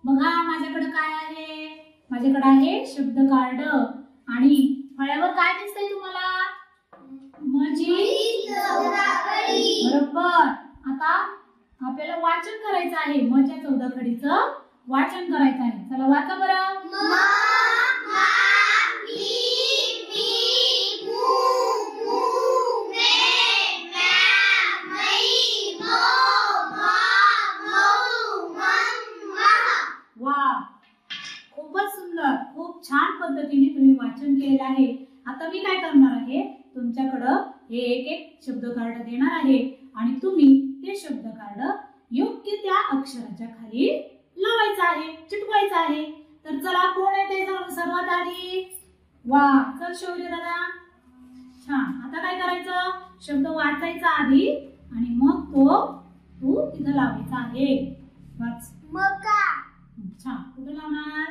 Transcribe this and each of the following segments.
बघा माझ्याकडे काय आहे, माझ्याकडे आहे शब्द कार्ड आणि फळ्यावर काय दिसतंय तुम्हाला? मजी चौदाखडी. बरोबर. आता आपल्याला वाचन करायचं आहे, मच्या चौदाखडीचं वाचन करायचं आहे. चला वाचा बरं. खूपच सुंदर, खूप छान पद्धतीने तुम्ही वाचन केलेलं आहे. आता मी काय करणार आहे, तुमच्याकडं हे एक एक शब्द कार्ड देणार आहे आणि तुम्ही ते शब्द कार्ड योग्य त्या अक्षराच्या खाली लावायचं आहे, चिटकवायचं आहे. तर चला कोण येते सर्वात आधी? वा, चल शौर्य दादा. छान. आता काय करायचं, शब्द वाचायचा आधी आणि मग तू तिथं लावायचा आहे. वाच. मका. छान. कुठे लावणार?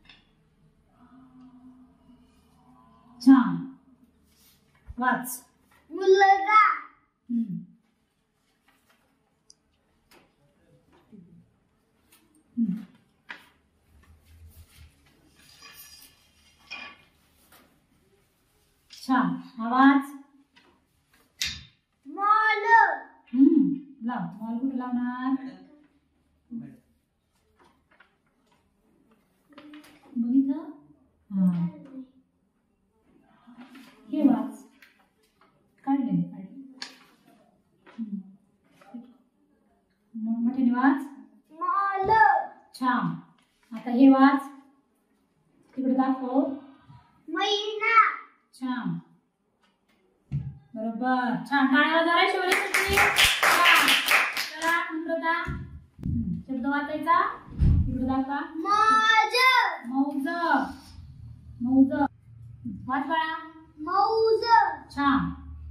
छान. वाच. मुलगा. छान. आवाज. मॉल. लाव. मॉल कुठे लावणार? बघितलं? हे वाच. काढले. मोठ्याने वाच. मॉल. छान. आता हे वाच. तिकडे दाखव. महिना. छान. बरोबर. छान. टाळ्या वाजवा शौर्यसाठी. चला नम्रता, शब्द वाचायचा. तिकडे दाखवा. मौज. मौज. मौज. वाच बाळा. मौज. छान.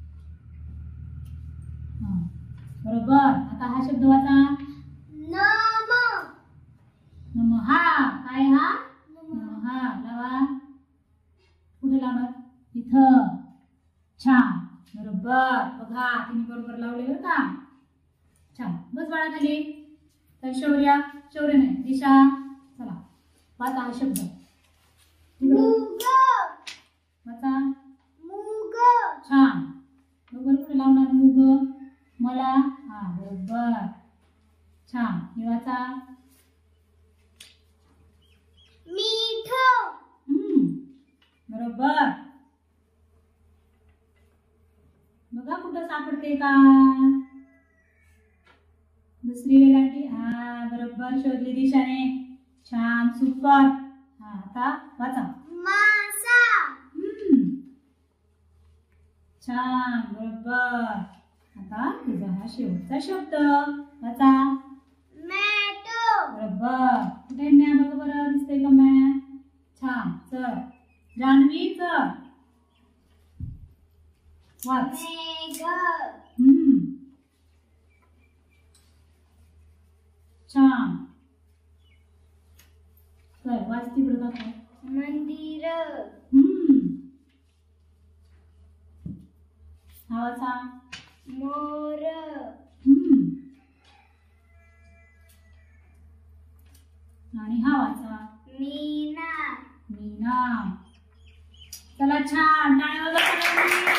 बरोबर. आता हा शब्द वाचा. नम. नमहा. काय हा? नमहा. लावा. कुठे लावणार? इथं. छान. बरोबर. बघा तिने बरोबर लावले बरं का. छान. बस बाळा खाली. तर शौर्य नाही, दिशा. चला वाचा हा शब्द. मूग. वाचा. मूग. छान. बरोबर. कुठे लावणार मूग? मला. बरोबर. छान. हे वाचा. मीठ. बरोबर. बघा कुठं सापडते का? दुसरी वेलांटी. बरोबर शोधली दिशाने. छान. सुपर. आता वाचा. मासा. छान. बरोबर. आता तुझा हा शेवटचा शब्द वाचा. मॅटो. बरोबर. कुठे मॅ? बघा बरं दिसतंय का मॅ? छान. चल जान्हवी चल. वाच. छान. चल वाच. तिकडे दाखव. मंदिर. हा वाचा. मोर. आणि हा वाचा. मीना. मीना. चला छान. टाळ्या वाजवा.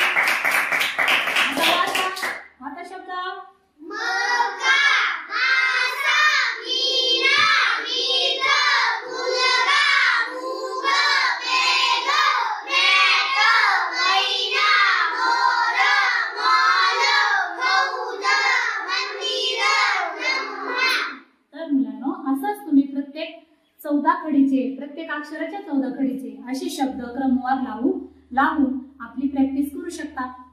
आता शब्द. मका. मासा. मीना. मीठ. मुलगा. मूग. मेघ. मॅट. महिना. मोर. मॉल. मौज. मंदिर. ब्रह्मा. तर मुलांनो, असंच तुम्ही प्रत्येक चौदाखडीचे, प्रत्येक अक्षराच्या चौदाखडीचे असे शब्द क्रमवार लावून आपली प्रॅक्टिस करू शकता.